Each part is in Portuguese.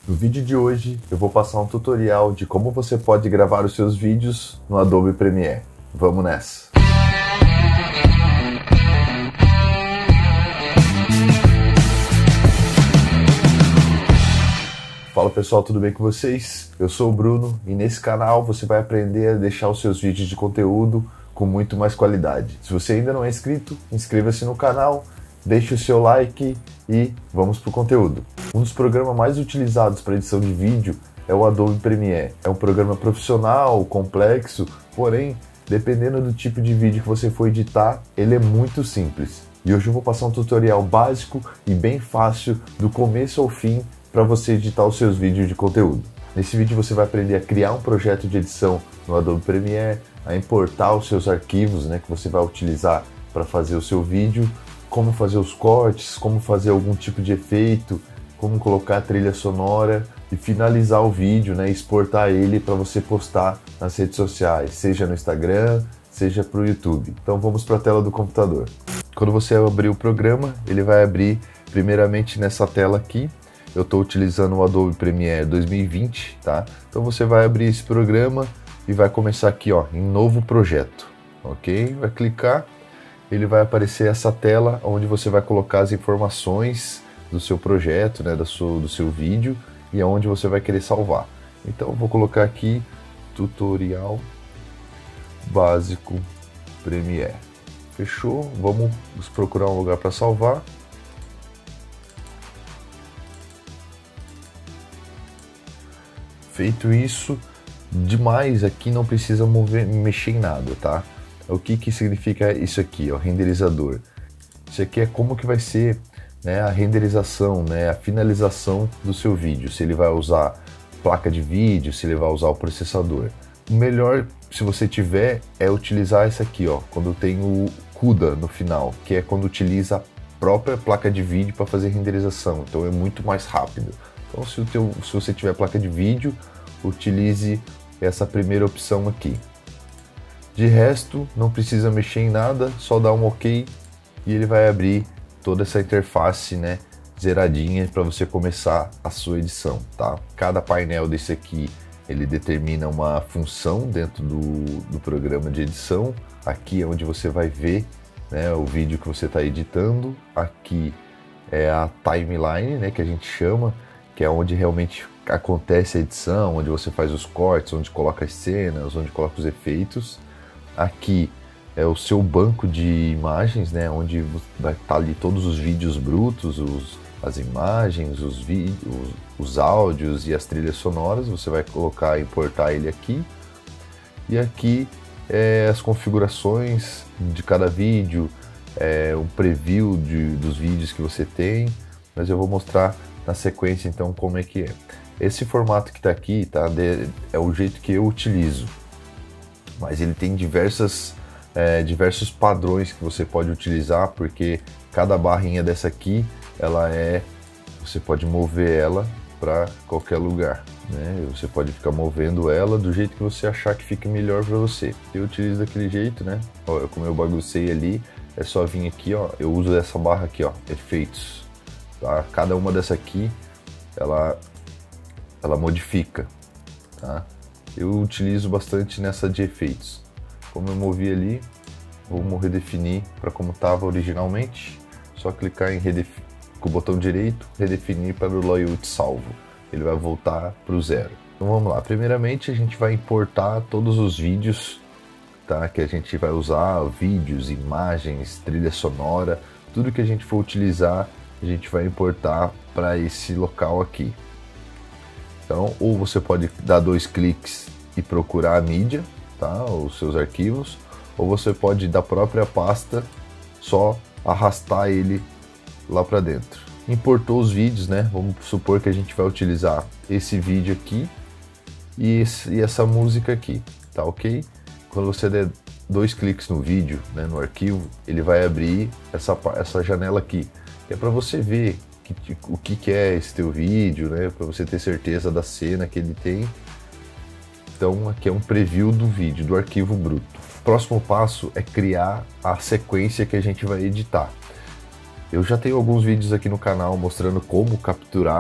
No vídeo de hoje eu vou passar um tutorial de como você pode gravar os seus vídeos no Adobe Premiere. Vamos nessa! Fala pessoal, tudo bem com vocês? Eu sou o Bruno e nesse canal você vai aprender a deixar os seus vídeos de conteúdo com muito mais qualidade. Se você ainda não é inscrito, inscreva-se no canal, deixe o seu like e vamos para o conteúdo. Um dos programas mais utilizados para edição de vídeo é o Adobe Premiere. É um programa profissional, complexo, porém, dependendo do tipo de vídeo que você for editar, ele é muito simples. E hoje eu vou passar um tutorial básico e bem fácil do começo ao fim para você editar os seus vídeos de conteúdo. Nesse vídeo você vai aprender a criar um projeto de edição no Adobe Premiere, a importar os seus arquivos, que você vai utilizar para fazer o seu vídeo, como fazer os cortes, como fazer algum tipo de efeito, como colocar a trilha sonora e finalizar o vídeo, exportar ele para você postar nas redes sociais, seja no Instagram, seja para o YouTube. Então vamos para a tela do computador. Quando você abrir o programa, ele vai abrir primeiramente nessa tela aqui. Eu estou utilizando o Adobe Premiere 2020, tá? Então você vai abrir esse programa e vai começar aqui, ó, em novo projeto, ok? Vai clicar, ele vai aparecer essa tela onde você vai colocar as informações do seu projeto, do seu vídeo e aonde você vai querer salvar. Então eu vou colocar aqui tutorial básico Premiere. Fechou? Vamos procurar um lugar para salvar. Feito isso, demais aqui não precisa mexer em nada, tá? O que significa isso aqui, ó, renderizador? Isso aqui é como que vai ser, a renderização, a finalização do seu vídeo. Se ele vai usar placa de vídeo, se ele vai usar o processador. O melhor, se você tiver, é utilizar esse aqui, ó, quando tem o CUDA no final, que é quando utiliza a própria placa de vídeo para fazer renderização. Então é muito mais rápido. Então se você tiver placa de vídeo, utilize essa primeira opção aqui. De resto, não precisa mexer em nada, só dar um OK e ele vai abrir toda essa interface, zeradinha para você começar a sua edição, tá? Cada painel desse aqui, ele determina uma função dentro do programa de edição. Aqui é onde você vai ver, o vídeo que você está editando. Aqui é a timeline, que a gente chama, que é onde realmente acontece a edição, onde você faz os cortes, onde coloca as cenas, onde coloca os efeitos. Aqui é o seu banco de imagens, onde vai estar ali todos os vídeos brutos, as imagens, os vídeos, os áudios e as trilhas sonoras. Você vai colocar, importar ele aqui. E aqui é as configurações de cada vídeo, um preview dos vídeos que você tem, mas eu vou mostrar na sequência então como é que é. Esse formato que está aqui, tá, é o jeito que eu utilizo, mas ele tem diversos padrões que você pode utilizar, porque cada barrinha dessa aqui, você pode mover ela para qualquer lugar, Você pode ficar movendo ela do jeito que você achar que fica melhor para você. Eu utilizo daquele jeito, Ó, como eu baguncei ali, é só vir aqui, ó, eu uso essa barra aqui, ó, efeitos, tá? Cada uma dessa aqui, ela modifica, tá? Eu utilizo bastante nessa de efeitos. Como eu movi ali, vou redefinir para como estava originalmente. Só clicar em com o botão direito, redefinir para o layout salvo. Ele vai voltar para o zero. Então vamos lá. Primeiramente a gente vai importar todos os vídeos, tá? Que a gente vai usar, vídeos, imagens, trilha sonora, tudo que a gente for utilizar, a gente vai importar para esse local aqui. Então, ou você pode dar 2 cliques e procurar a mídia, tá? Os seus arquivos, ou você pode da própria pasta só arrastar ele lá para dentro. Importou os vídeos, Vamos supor que a gente vai utilizar esse vídeo aqui e essa música aqui, tá ok? Quando você der 2 cliques no vídeo, no arquivo, ele vai abrir essa janela aqui, que é para você ver o que é esse teu vídeo, para você ter certeza da cena que ele tem. Então aqui é um preview do vídeo, do arquivo bruto. O próximo passo é criar a sequência que a gente vai editar. Eu já tenho alguns vídeos aqui no canal mostrando como capturar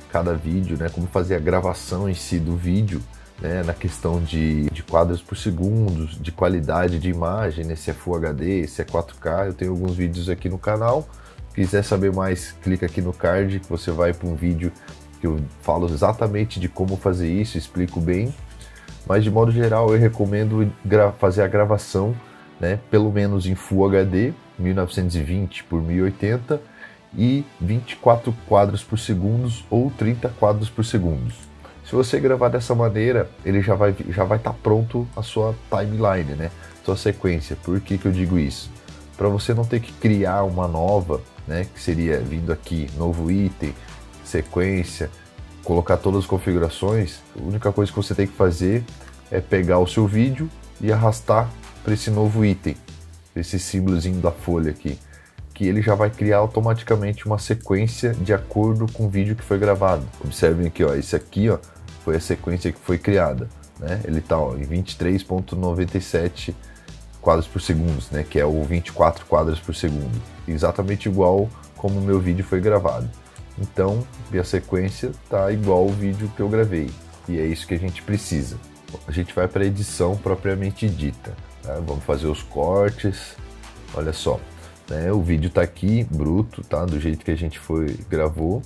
cada vídeo, né? Como fazer a gravação em si do vídeo, né? Na questão de quadros por segundo, de qualidade de imagem, né? Se é Full HD, se é 4K. Eu tenho alguns vídeos aqui no canal. Se quiser saber mais, clica aqui no card que você vai para um vídeo que eu falo exatamente de como fazer isso, explico bem. Mas de modo geral eu recomendo fazer a gravação, né? Pelo menos em Full HD, 1920 por 1080 e 24 quadros por segundo ou 30 quadros por segundo. Se você gravar dessa maneira, ele já vai estar pronto a sua timeline, né? Sua sequência. Por que eu digo isso? Para você não ter que criar uma nova, né? Que seria vindo aqui, novo item, sequência, colocar todas as configurações. A única coisa que você tem que fazer é pegar o seu vídeo e arrastar para esse novo item, esse símbolozinho da folha aqui, que ele já vai criar automaticamente uma sequência de acordo com o vídeo que foi gravado. Observem aqui, ó, esse aqui, ó, foi a sequência que foi criada, né? Ele tá, ó, em 23.97 quadros por segundo, né? Que é o 24 quadros por segundo, exatamente igual como o meu vídeo foi gravado. Então, minha sequência tá igual ao vídeo que eu gravei, e é isso que a gente precisa. A gente vai para a edição propriamente dita, tá? Vamos fazer os cortes. Olha só, né? O vídeo tá aqui bruto, tá? Do jeito que a gente gravou.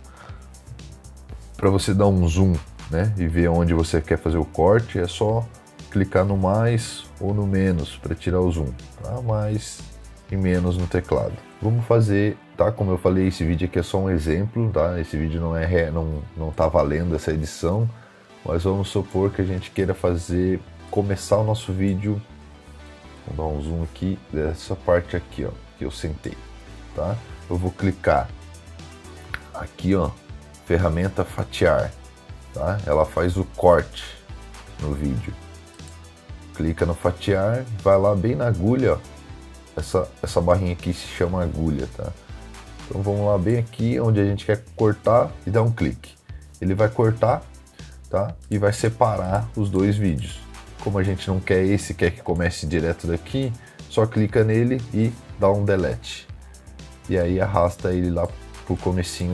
Para você dar um zoom, né? E ver onde você quer fazer o corte, é só clicar no mais ou no menos para tirar o zoom, tá? Mais e menos no teclado. Vamos fazer, tá? Como eu falei, esse vídeo aqui é só um exemplo, tá? Esse vídeo não tá valendo essa edição, mas vamos supor que a gente queira começar o nosso vídeo. Vou dar um zoom aqui dessa parte aqui, ó, que eu sentei, tá? Eu vou clicar aqui, ó, ferramenta fatiar, tá? Ela faz o corte no vídeo. Clica no fatiar, vai lá bem na agulha, ó. Essa barrinha aqui se chama agulha, tá? Então vamos lá bem aqui onde a gente quer cortar e dá um clique. Ele vai cortar, tá? E vai separar os dois vídeos. Como a gente não quer esse, quer que comece direto daqui, só clica nele e dá um delete. E aí arrasta ele lá pro comecinho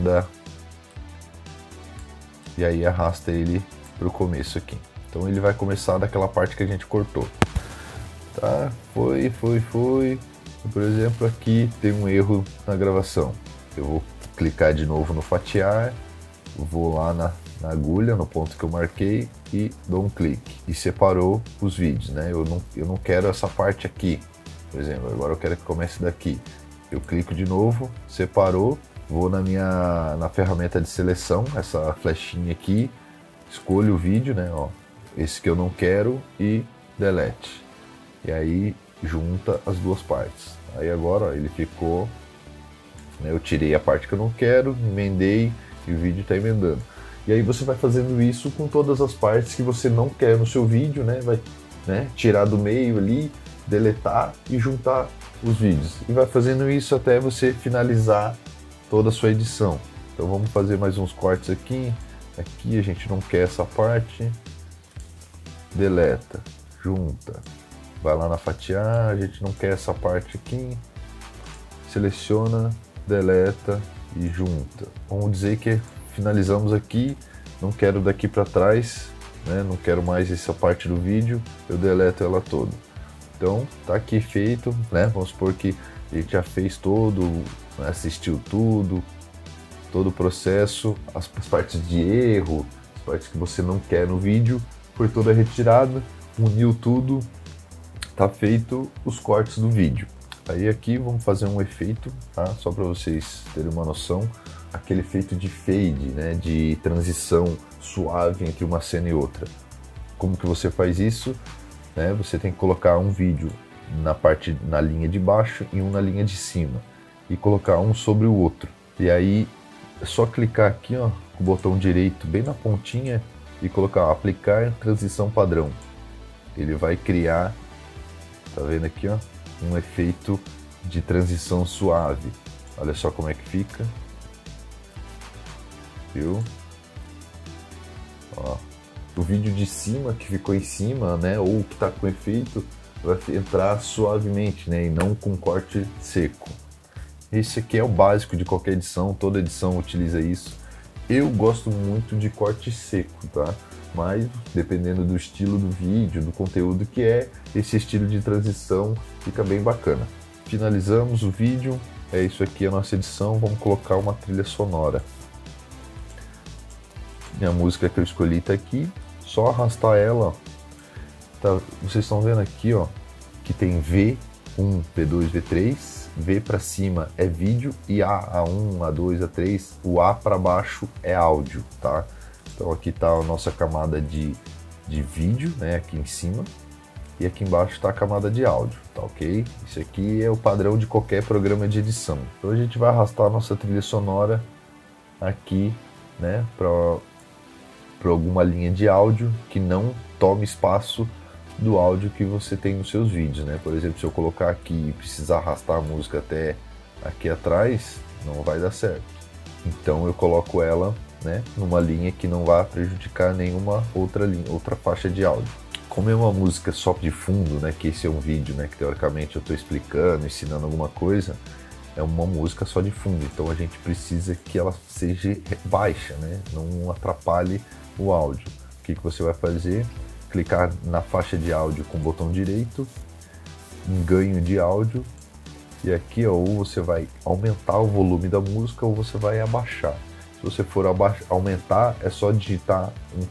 E aí arrasta ele pro começo aqui. Então ele vai começar daquela parte que a gente cortou. Tá? Foi. Por exemplo, aqui tem um erro na gravação. Eu vou clicar de novo no fatiar, vou lá na agulha, no ponto que eu marquei e dou um clique. E separou os vídeos, né? Eu não quero essa parte aqui, por exemplo, agora eu quero que comece daqui. Eu clico de novo, separou, vou na ferramenta de seleção, essa flechinha aqui, escolho o vídeo, né? Ó, esse que eu não quero e delete. E aí junta as duas partes. Aí agora, ó, ele ficou, né? Eu tirei a parte que eu não quero, emendei e o vídeo está emendando. E aí você vai fazendo isso com todas as partes que você não quer no seu vídeo, né? Vai, né, tirar do meio ali, deletar e juntar os vídeos. E vai fazendo isso até você finalizar toda a sua edição. Então vamos fazer mais uns cortes aqui. Aqui a gente não quer essa parte. Deleta, junta. Vai lá na fatiar, a gente não quer essa parte aqui. Seleciona, deleta e junta. Vamos dizer que finalizamos aqui, não quero daqui para trás, né? Não quero mais essa parte do vídeo, eu deleto ela toda. Então tá aqui feito, né? Vamos supor que a gente já fez todo, assistiu tudo, todo o processo, as partes de erro, as partes que você não quer no vídeo, foi toda retirada, uniu tudo, tá feito os cortes do vídeo. Aí aqui vamos fazer um efeito, tá? Só para vocês terem uma noção, aquele efeito de fade, né? De transição suave entre uma cena e outra. Como que você faz isso? Né? Você tem que colocar um vídeo na linha de baixo e um na linha de cima e colocar um sobre o outro. E aí é só clicar aqui, ó, com o botão direito bem na pontinha e colocar aplicar transição padrão. Ele vai criar, tá vendo aqui, ó, um efeito de transição suave. Olha só como é que fica. Viu? Ó, o vídeo de cima que ficou em cima, né, ou que tá com efeito, vai entrar suavemente, né, e não com corte seco. Esse aqui é o básico de qualquer edição, toda edição utiliza isso. Eu gosto muito de corte seco, tá? Mas dependendo do estilo do vídeo, do conteúdo que é, esse estilo de transição fica bem bacana. Finalizamos o vídeo, é isso aqui a nossa edição, vamos colocar uma trilha sonora. E a música que eu escolhi tá aqui, só arrastar ela, ó. Tá, vocês estão vendo aqui, ó, que tem V1, V2, V3, V para cima é vídeo e A1, A2, A3, o A para baixo é áudio, tá? Então aqui tá a nossa camada de vídeo, né, aqui em cima, e aqui embaixo tá a camada de áudio, tá ok? Isso aqui é o padrão de qualquer programa de edição. Então a gente vai arrastar a nossa trilha sonora aqui, né, para alguma linha de áudio que não tome espaço do áudio que você tem nos seus vídeos, né? Por exemplo, se eu colocar aqui e precisar arrastar a música até aqui atrás, não vai dar certo. Então eu coloco ela, né, numa linha que não vai prejudicar nenhuma outra linha, outra faixa de áudio. Como é uma música só de fundo, né, que esse é um vídeo, né, que teoricamente eu estou explicando, ensinando alguma coisa, é uma música só de fundo, então a gente precisa que ela seja baixa, né, não atrapalhe o áudio. O que você vai fazer? Clicar na faixa de áudio com o botão direito, em ganho de áudio, e aqui ó, ou você vai aumentar o volume da música ou você vai abaixar. Se você for aumentar, é só digitar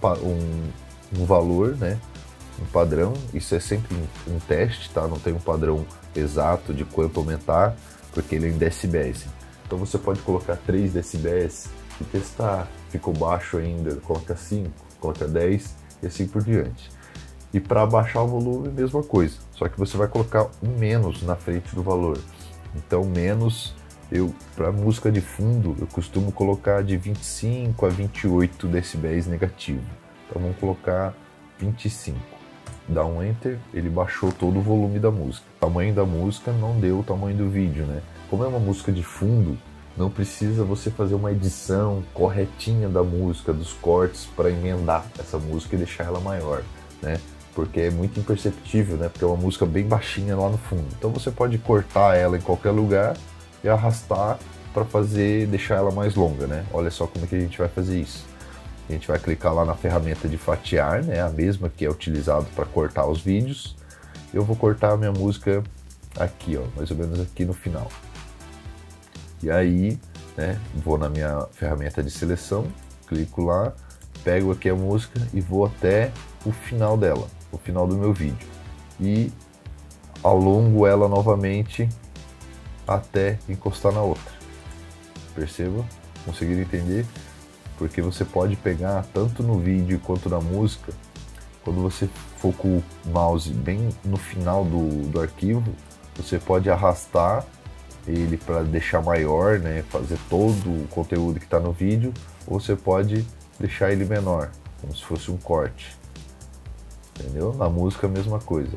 um valor, né, um padrão. Isso é sempre um teste, tá? Não tem um padrão exato de quanto aumentar, porque ele é em decibéis. Então você pode colocar 3 decibéis e testar. Ficou baixo ainda, coloca 5, coloca 10 e assim por diante. E para abaixar o volume, mesma coisa, só que você vai colocar um menos na frente do valor. Então menos, para música de fundo, eu costumo colocar de 25 a 28 decibéis negativo. Então vamos colocar 25. Dá um Enter, ele baixou todo o volume da música. O tamanho da música não deu o tamanho do vídeo, né? Como é uma música de fundo, não precisa você fazer uma edição corretinha da música, dos cortes, para emendar essa música e deixar ela maior, né? Porque é muito imperceptível, né? Porque é uma música bem baixinha lá no fundo. Então você pode cortar ela em qualquer lugar e arrastar para deixar ela mais longa, né? Olha só como é que a gente vai fazer isso. A gente vai clicar lá na ferramenta de fatiar, né? A mesma que é utilizada para cortar os vídeos. Eu vou cortar a minha música aqui, ó, mais ou menos aqui no final. E aí, né, vou na minha ferramenta de seleção, clico lá, pego aqui a música e vou até o final dela, o final do meu vídeo. E alongo ela novamente até encostar na outra. Perceba? Conseguiram entender? Porque você pode pegar tanto no vídeo quanto na música, quando você for com o mouse bem no final do arquivo, você pode arrastar ele para deixar maior, né, fazer todo o conteúdo que está no vídeo, ou você pode deixar ele menor, como se fosse um corte. Entendeu? Na música a mesma coisa.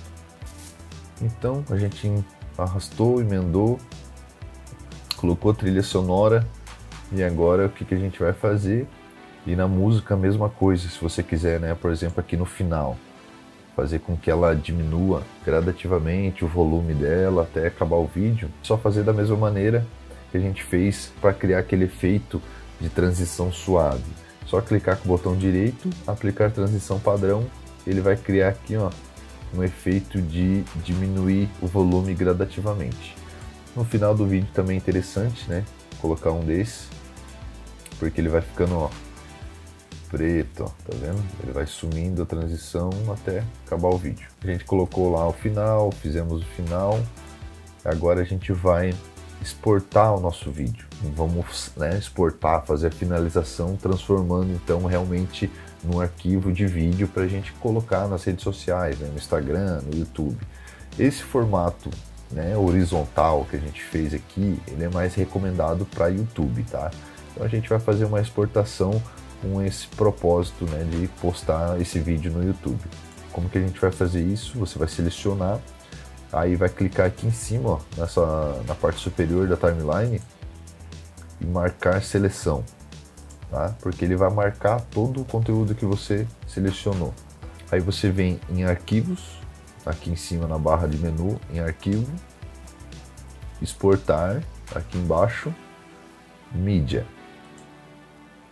Então a gente arrastou, emendou, colocou trilha sonora. E agora o que a gente vai fazer? E na música a mesma coisa, se você quiser, né, por exemplo, aqui no final, fazer com que ela diminua gradativamente o volume dela até acabar o vídeo, só fazer da mesma maneira que a gente fez para criar aquele efeito de transição suave. Só clicar com o botão direito, aplicar transição padrão, ele vai criar aqui, ó, um efeito de diminuir o volume gradativamente. No final do vídeo também é interessante, né, colocar um desses, porque ele vai ficando, ó, preto, ó, tá vendo? Ele vai sumindo a transição até acabar o vídeo. A gente colocou lá o final, fizemos o final, agora a gente vai exportar o nosso vídeo. Vamos, né, exportar, fazer a finalização, transformando então realmente num arquivo de vídeo para a gente colocar nas redes sociais, né, no Instagram, no YouTube. Esse formato, né, horizontal que a gente fez aqui, ele é mais recomendado para YouTube, tá? Então a gente vai fazer uma exportação com esse propósito, né, de postar esse vídeo no YouTube. Como que a gente vai fazer isso? Você vai selecionar, aí vai clicar aqui em cima, ó, na parte superior da timeline e marcar seleção, tá? Porque ele vai marcar todo o conteúdo que você selecionou. Aí você vem em arquivos, aqui em cima na barra de menu, em arquivo, exportar, aqui embaixo, mídia.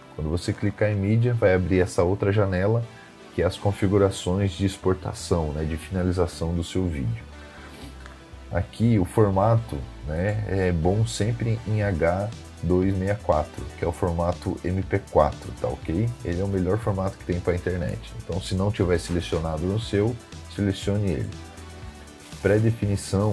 Quando você clicar em mídia, vai abrir essa outra janela, que é as configurações de exportação, né, de finalização do seu vídeo. Aqui o formato, né, é bom sempre em H264, que é o formato MP4, tá ok? Ele é o melhor formato que tem para a internet. Então, se não tiver selecionado no seu, selecione ele. Pré-definição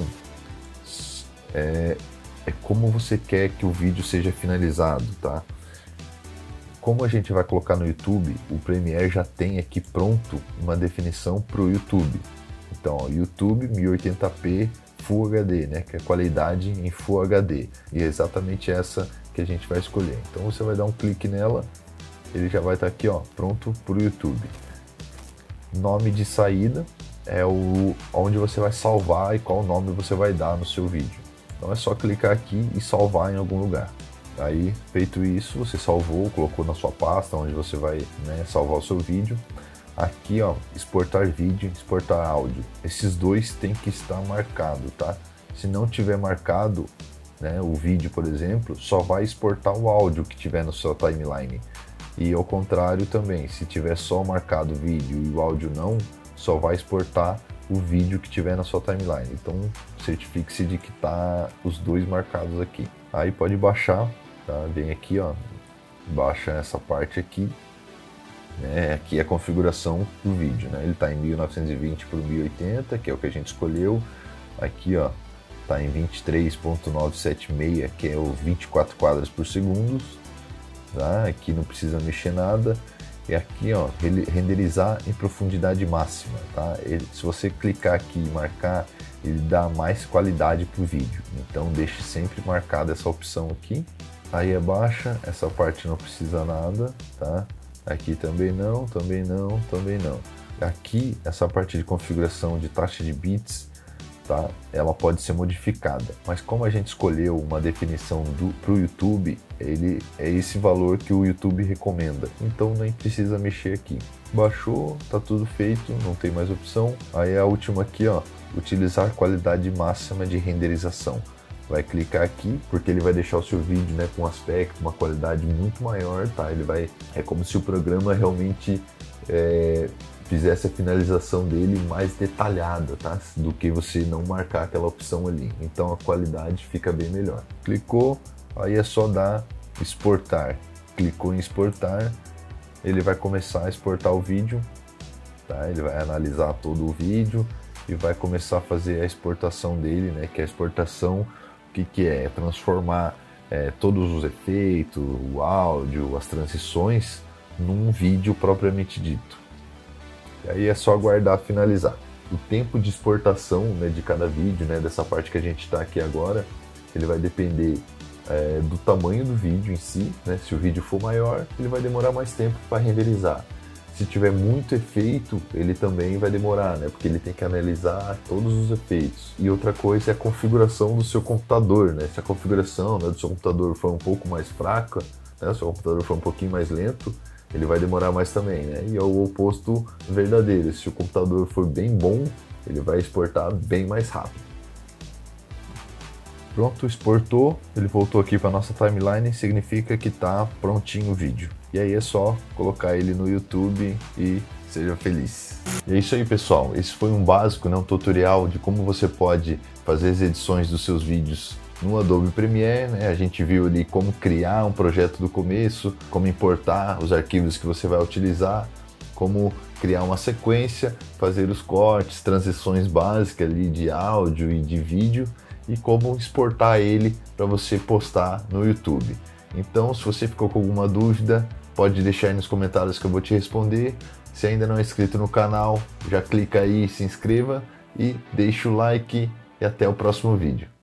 é como você quer que o vídeo seja finalizado, tá? Como a gente vai colocar no YouTube, o Premiere já tem aqui pronto uma definição para o YouTube. Então, ó, YouTube 1080p Full HD, né, que é qualidade em Full HD, e é exatamente essa que a gente vai escolher. Então você vai dar um clique nela, ele já vai estar aqui, ó, pronto para o YouTube. Nome de saída é onde você vai salvar e qual nome você vai dar no seu vídeo. Então é só clicar aqui e salvar em algum lugar. Aí, feito isso, você salvou, colocou na sua pasta onde você vai, né, salvar o seu vídeo. Aqui, ó, exportar vídeo, exportar áudio. Esses dois tem que estar marcado, tá? Se não tiver marcado, né, o vídeo, por exemplo, só vai exportar o áudio que tiver no seu timeline. E ao contrário também, se tiver só marcado o vídeo e o áudio não, só vai exportar o vídeo que tiver na sua timeline. Então, certifique-se de que tá os dois marcados aqui. Aí pode baixar, tá? Vem aqui, ó, baixa essa parte aqui. Aqui é a configuração do vídeo, né? Ele está em 1920 por 1080, que é o que a gente escolheu. Aqui, ó, está em 23.976, que é o 24 quadros por segundo. Tá? Aqui não precisa mexer nada. E aqui, ó, renderizar em profundidade máxima, tá? Se você clicar aqui e marcar, ele dá mais qualidade para o vídeo. Então deixe sempre marcada essa opção aqui. Aí abaixa, essa parte não precisa nada, tá? Aqui também não, também não, também não. Aqui, essa parte de configuração de taxa de bits, tá? Ela pode ser modificada. Mas como a gente escolheu uma definição para o YouTube, ele é esse valor que o YouTube recomenda. Então nem precisa mexer aqui. Baixou, tá tudo feito, não tem mais opção. Aí a última aqui, ó, utilizar qualidade máxima de renderização. Vai clicar aqui, porque ele vai deixar o seu vídeo, né, com um aspecto, uma qualidade muito maior, tá? É como se o programa realmente fizesse a finalização dele mais detalhada, tá? Do que você não marcar aquela opção ali. Então a qualidade fica bem melhor. Clicou, aí é só dar exportar. Clicou em exportar, ele vai começar a exportar o vídeo, tá? Ele vai analisar todo o vídeo e vai começar a fazer a exportação dele, né? Que é a exportação, o que é? Transformar todos os efeitos, o áudio, as transições num vídeo propriamente dito. E aí é só aguardar finalizar. O tempo de exportação, né, de cada vídeo, né, dessa parte que a gente está aqui agora, ele vai depender do tamanho do vídeo em si, né? Se o vídeo for maior, ele vai demorar mais tempo para renderizar. Se tiver muito efeito, ele também vai demorar, né? Porque ele tem que analisar todos os efeitos. E outra coisa é a configuração do seu computador, né? Se a configuração, né, do seu computador for um pouco mais fraca, né, se o seu computador for um pouquinho mais lento, ele vai demorar mais também, né? E é o oposto verdadeiro. Se o computador for bem bom, ele vai exportar bem mais rápido. Pronto, exportou, ele voltou aqui para nossa timeline, significa que está prontinho o vídeo. E aí é só colocar ele no YouTube e seja feliz. E é isso aí, pessoal. Esse foi um básico, né, um tutorial de como você pode fazer as edições dos seus vídeos no Adobe Premiere, né? A gente viu ali como criar um projeto do começo, como importar os arquivos que você vai utilizar, como criar uma sequência, fazer os cortes, transições básicas ali de áudio e de vídeo e como exportar ele para você postar no YouTube. Então, se você ficou com alguma dúvida, pode deixar aí nos comentários que eu vou te responder. Se ainda não é inscrito no canal, já clica aí, se inscreva e deixa o like e até o próximo vídeo.